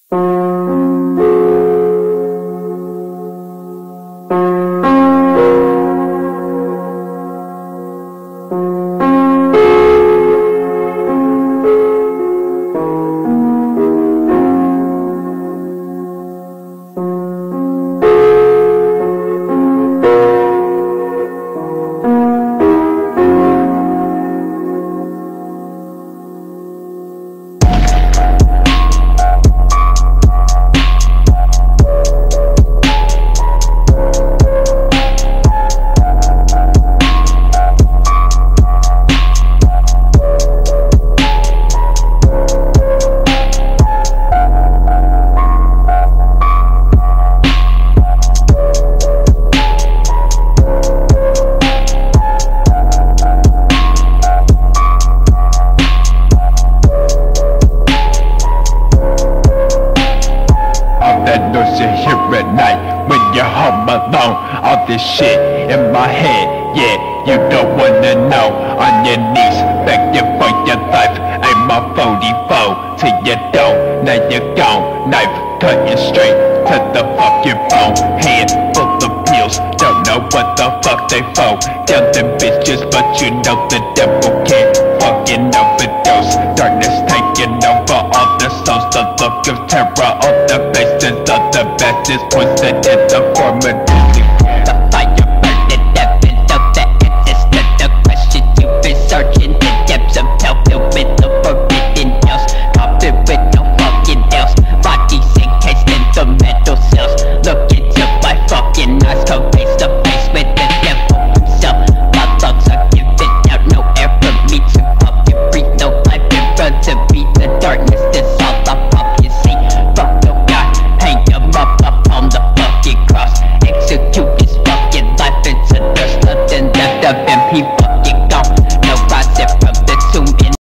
All this shit in my head, yeah, you don't wanna know. On your knees, begging for your life. Aim my 44 till you don't, now you're gone. Knife cutting straight to the fucking bone. Hand full of pills, don't know what the fuck they for. Killing bitches, but you know the devil can't fucking overdose. Darkness taking over all the souls. The look of terror on the faces of the masses, poison in the form of disease. The fire burning evidence of the answers to the question you've been searching. The depths of hell filled with the forbidden hills, coffin with no fucking nails, bodies encased in the metal cells. Look into my fucking eyes, come face to face with the devil himself. My lungs are giving out no air for me to fucking breathe, no life in front of me. The darkness is all I fucking see. Fuck no God, hang him up on the fucking cross. Execute his fucking life into there's nothing left of him. He